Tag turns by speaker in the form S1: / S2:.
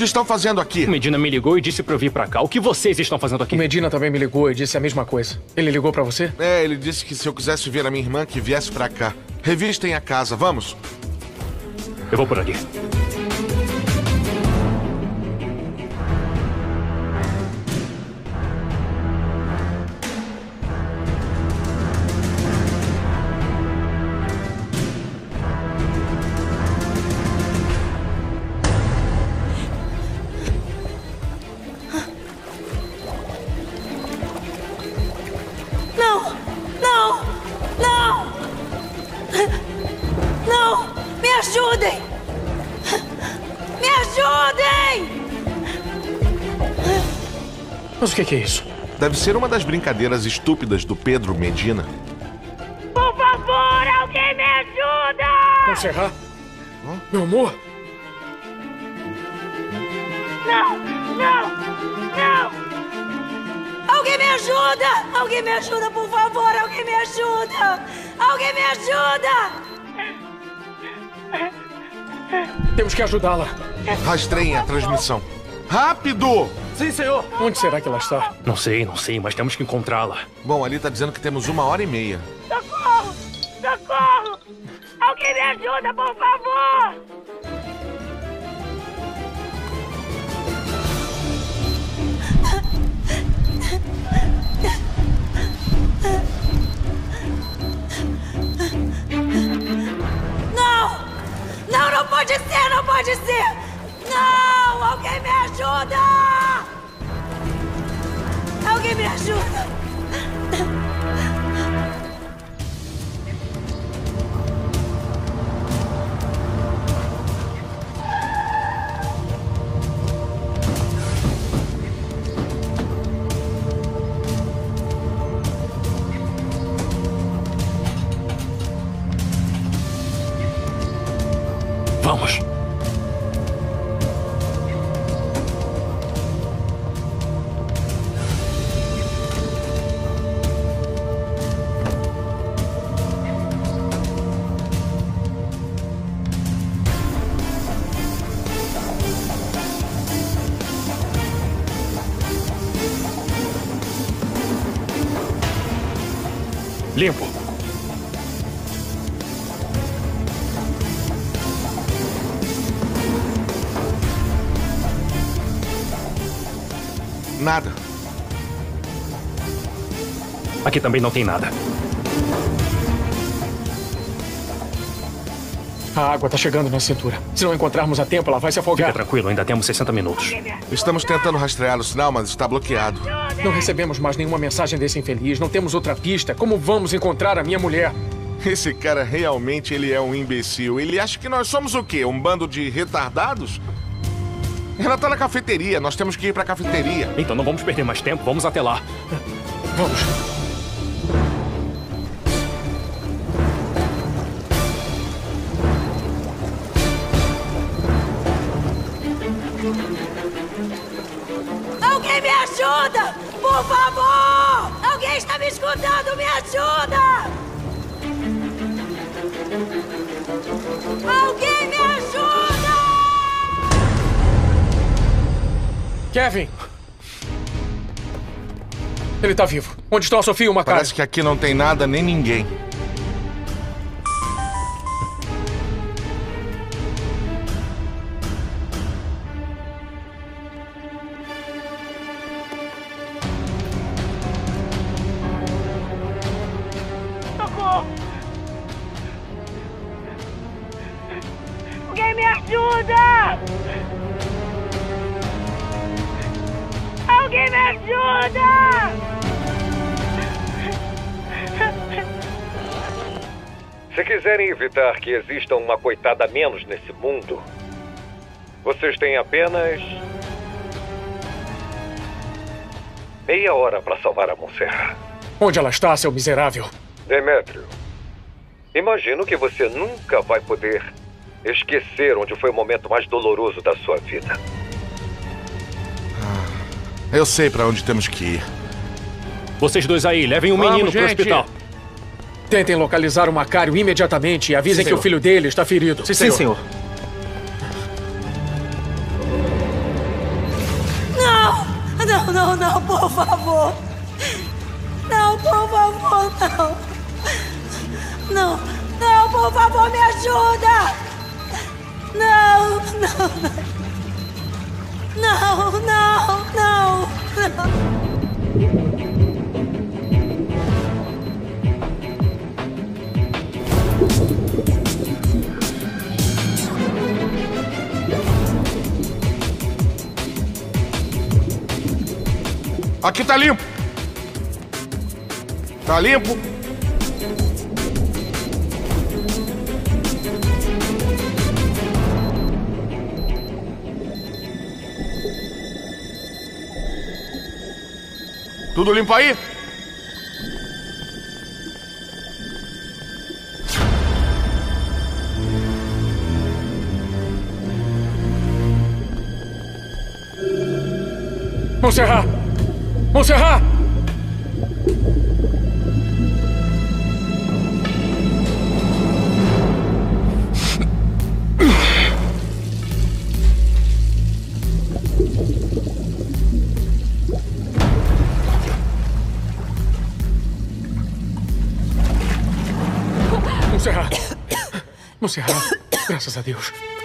S1: estão fazendo aqui?
S2: O Medina me ligou e disse pra eu vir pra cá. O que vocês estão fazendo aqui?
S3: O Medina também me ligou e disse a mesma coisa. Ele ligou pra você?
S1: É, ele disse que se eu quisesse ver a minha irmã, que viesse pra cá. Revistem a casa, vamos.
S2: Eu vou por ali.
S3: Mas o que é isso?
S1: Deve ser uma das brincadeiras estúpidas do Pedro Medina.
S4: Por favor, alguém me ajuda!
S3: Montserrat? Meu amor?
S4: Não! Não! Não! Alguém me ajuda! Alguém me ajuda, por favor! Alguém me ajuda! Alguém me ajuda!
S3: Temos que ajudá-la.
S1: Rastreiem a transmissão. Rápido!
S3: Sim, senhor. Onde será que ela está?
S2: Não sei, mas temos que encontrá-la.
S1: Bom, ali tá dizendo que temos 1h30.
S4: Socorro! Socorro! Alguém me ajuda, por favor! Não! Não, não pode ser, não pode ser! Não! Alguém me ajuda! Alguém me ajuda!
S2: Vamos! Limpo.
S1: Nada.
S2: Aqui também não tem nada.
S3: A água está chegando na cintura. Se não encontrarmos a tempo, ela vai se afogar.
S2: Fica tranquilo, ainda temos 60 minutos.
S1: Estamos tentando rastrear o sinal, mas está bloqueado.
S3: Não recebemos mais nenhuma mensagem desse infeliz. Não temos outra pista. Como vamos encontrar a minha mulher?
S1: Esse cara realmente ele é um imbecil. Ele acha que nós somos o quê? Um bando de retardados? Ela tá na cafeteria. Nós temos que ir pra cafeteria.
S2: Então não vamos perder mais tempo. Vamos até lá.
S3: Vamos.
S4: Alguém me ajuda! Por favor! Alguém está me escutando? Me ajuda! Alguém me ajuda!
S3: Kevin! Ele está vivo. Onde estão a Sofia e o Macari?
S1: Parece que aqui não tem nada nem ninguém.
S4: Socorro! Alguém me ajuda! Alguém me ajuda!
S5: Se quiserem evitar que exista uma coitada a menos nesse mundo, vocês têm apenas meia hora para salvar a Montserrat.
S3: Onde ela está, seu miserável?
S5: Demétrio, imagino que você nunca vai poder esquecer onde foi o momento mais doloroso da sua vida.
S1: Eu sei pra onde temos que ir.
S2: Vocês dois aí, levem o menino pro hospital.
S3: Tentem localizar o Macário imediatamente e avisem que o filho dele está ferido.
S6: Sim, senhor.
S4: Não, não, por favor. Não, por favor, não. Não, não, por favor, me ajuda. Não, não, não. Não, não, não, não.
S1: Aqui tá limpo. Tá limpo. Tudo limpo aí?
S3: Montserrat! Montserrat! Montserrat! Montserrat! Graças a Deus.